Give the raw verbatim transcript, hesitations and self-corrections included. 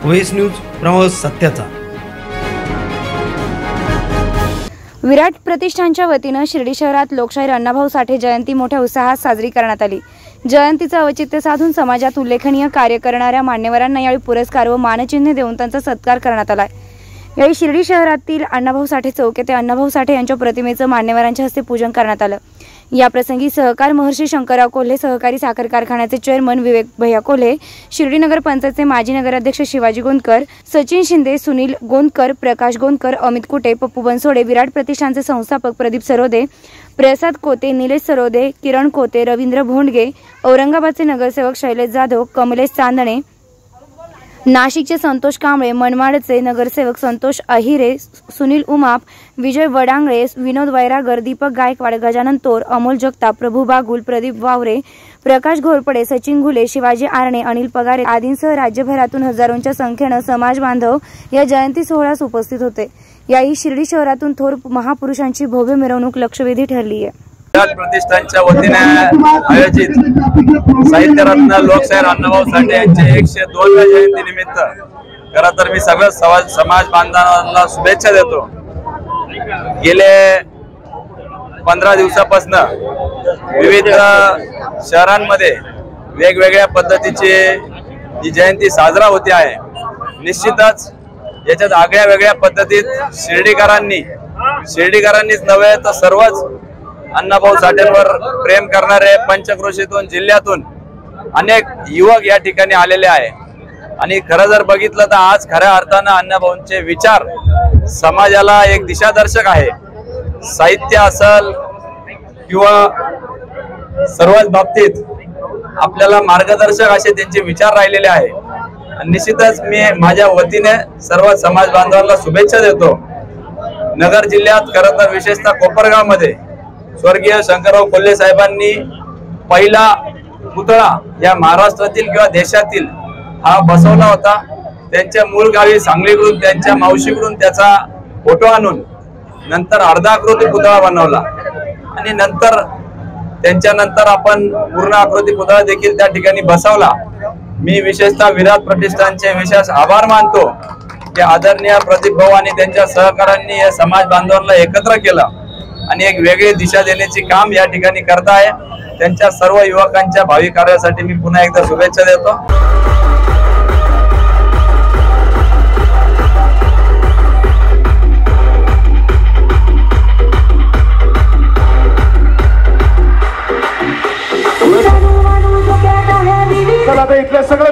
OS news, प्रवास सत्याचा। विराट प्रतिष्ठानच्या वतीनं शिर्डी शहरात लोकशाहीर अण्णाभाऊ साठे जयंती मोठ्या उत्साहात साजरी करण्यात आली। जयंतीचं औचित्य साधून समाजात उल्लेखनीय कार्य करणाऱ्या मान्यवरांना यावेळी पुरस्कार व मानचिन्ह देऊन त्यांचा सत्कार करण्यात आला। यावेळी शिर्डी शहरातील अण्णाभाऊ साठे चौक येथे अण्णाभाऊ साठे यांच्या प्रतिमेचं मान्यवरांच्या हस्ते पूजन करण्यात आलं। या प्रसंगी सहकार महर्षी शंकरराव कोल्हे सहकारी साखर कारखान्याचे चेअरमन विवेक भैया कोल्हे, शिर्डी नगर पंचायतचे माजी नगराध्यक्ष शिवाजी गोंदकर, सचिन शिंदे, सुनील गोंदकर, प्रकाश गोंदकर, अमित कुटे, पप्पू बनसोडे, विराट प्रतिष्ठानचे संस्थापक प्रदीप सरोदे, प्रसाद कोते, निलेश सरोदे, किरण कोते, रवींद्र भोंडगे, औरंगाबादचे नगरसेवक शैलेश जाधव, कमलेश चांदणे, नाशिकचे संतोष कांबळे, मनमाडचे नगरसेवक संतोष अहिरे, सुनील उमाप, विजय वडांगळे, विनोद वैरागर, दीपक गायकवाड, गजानन तोर, अमोल जगताप, प्रभू बागुल, प्रदीप वावरे, प्रकाश घोरपडे, सचिन घुले, शिवाजी आरणे, अनिल पगारे आदींसह राज्यभरातून हजारोंच्या संख्येनं समाज बांधव या जयंती सोहळ्यास उपस्थित होते। याही शिर्डी शहरातून थोर महापुरुषांची भव्य मिरवणूक लक्षवेधी ठरली आहे। विराट प्रतिष्ठानच्या वतीने आयोजित साहित्यरत्न लोकशाहीर अण्णाभाऊ साठे यांचे एकशे दोनव्या जयंती निमित्त खरं तर मी सगळं समाज बांधवांना शुभेच्छा देतो। गेले पंधरा दिवसापासून विविध शहरांमध्ये वेगवेगळ्या पद्धतीची ही जयंती साजरा होते आहे। निश्चितच याच्यात आगळ्या वेगळ्या पद्धतीत शिर्डीकरांनी शिर्डीकरांनीच नव्हे तर सर्वच अण्णाभाऊ साठेंवर प्रेम करणारे पंचक्रोशीतून जिल्ह्यातून अनेक युवक या ठिकाणी आलेले आहे। आणि खरं जर बघितलं तर आज खऱ्या अर्थानं अण्णाभाऊंचे विचार समाजाला एक दिशादर्शक आहे। साहित्य असेल किंवा सर्वच बाबतीत आपल्याला मार्गदर्शक असे त्यांचे विचार राहिलेले आहे। निश्चितच मी माझ्या वतीने सर्व समाज बांधवांना शुभेच्छा देतो। नगर जिल्ह्यात खरं तर विशेषतः कोपरगाव मध्ये स्वर्गीय शंकरराव कोल्हे साहेबांनी पहिला पुतळा या महाराष्ट्रातील किंवा देशातील हा बसवला होता। त्यांच्या मूळ गावी सांगलीकडून त्यांच्या मावशीकडून त्याचा फोटो आणून नंतर अर्धाकृती पुतळा बनवला आणि नंतर त्यांच्या नंतर आपण पूर्ण आकृती पुतळा देखील त्या ठिकाणी बसवला। मी विशेषतः विराट प्रतिष्ठानचे विशेष आभार मानतो की आदरणीय प्रदीप भाऊ आणि त्यांच्या सहकाऱ्यांनी या समाज बांधवांना एकत्र केलं आणि एक वेगळी दिशा देण्याचे काम या ठिकाणी करत आहे। त्यांच्या सर्व युवकांच्या भावी कार्यासाठी मी पुन्हा एकदा शुभेच्छा देतो। चला आता इथले सगळे